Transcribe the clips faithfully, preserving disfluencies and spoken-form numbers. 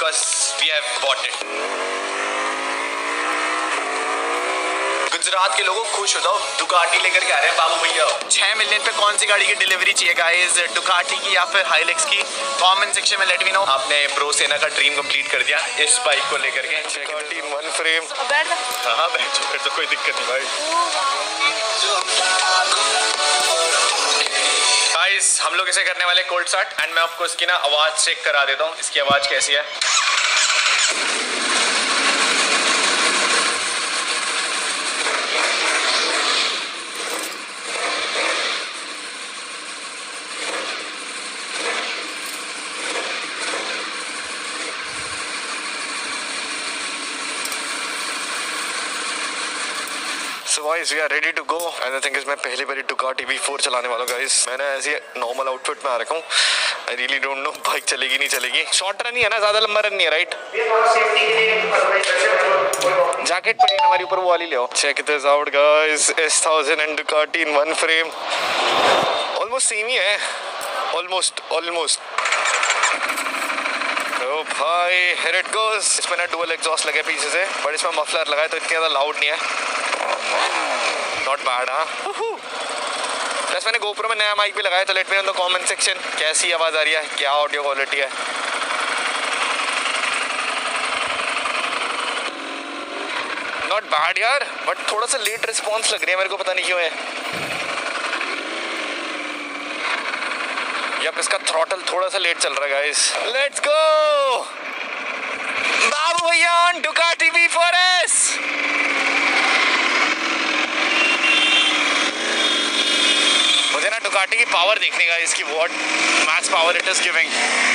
because we have bought it. Gujarat के लोगों खुश हो जाओ, डुकाटी लेकर के आ रहे हैं बाबू भैया। छह मिलियन पे कौन सी गाड़ी की डिलीवरी चाहिए गाइस, डुकाटी की या फिर हाइलेक्स की? कमेंट सेक्शन में लेट मी नो। आपने प्रो सेना का ड्रीम कंप्लीट कर दिया इस बाइक को लेकर के। Ducati one frame. बैठ जा। हाँ हाँ बैठ जाओ, बैठ जाओ, कोई दिक्कत नहीं भाई। गाइस हम लोग इसे करने वाले कोल्ड स्टार्ट एंड मैं आपको इसकी ना आवाज चेक करा देता हूँ, इसकी आवाज कैसी है। So guys, we are ready to go and the thing is मैं पहली बारी Ducati V four चलाने वाला हूँ guys। मैंने ऐसे नॉर्मल आउटफिट में आ रखा हूँ। I really don't know bike चलेगी नहीं चलेगी। शॉर्ट रन ही है ना, ज़्यादा लंबा रन नहीं है, राइट? जैकेट पड़ी है हमारी ऊपर, वो वाली ले आओ। Check this out guys, S one thousand and Ducati in one frame। Almost same ही है, almost almost। तो भाई here it goes। इसमें ना डुअल एग्जॉस्ट लगे पीछे से, बट इसमें मफलर लगा है तो इतनी ज़्यादा लाउड नहीं है। नॉट बैड हाँ। प्लस मैंने गोप्रो में नया माइक भी लगाया, तो let me know in the comment section कैसी आवाज़ आ रही है, क्या ऑडियो क्वालिटी है। नॉट बैड यार, बट थोड़ा सा लेट रिस्पॉन्स लग रही है मेरे को, पता नहीं क्यों है। यप इसका थ्रॉटल थोड़ा सा लेट चल रहा है गाइस। लेट्स गो बाबू भैया on Ducati V four S। मुझे ना डुकाटी की पावर देखने का, इसकी what max power it is giving.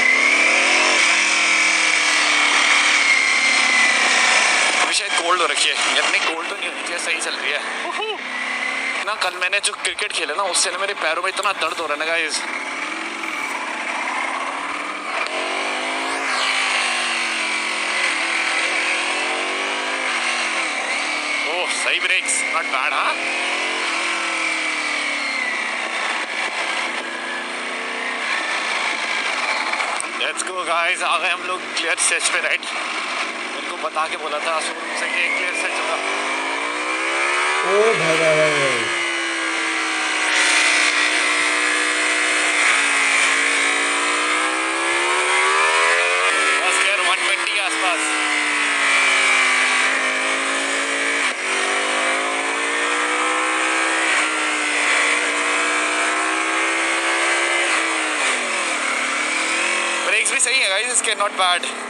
अभी शायद कोल्ड हो रखी है, इतनी कोल्ड तो नहीं होनी चाहिए, सही चल रही है ना। कल मैंने जो क्रिकेट खेला ना, उससे ना मेरे पैरों में इतना दर्द हो रहा है ना गाइस। ओह सही ब्रेक्स, नॉट बैड हाँ। लेट्स गो गाइस, आ गए हम लोग क्लियर स्टेज पे, राइट? मेरे को बता के बोला था शोरूम से कि क्लियर स्टेज होगा। ओ भाई भाई भाई बस यार one twenty के आसपास। ब्रेक्स भी सही है गाइस इसके, नॉट बैड।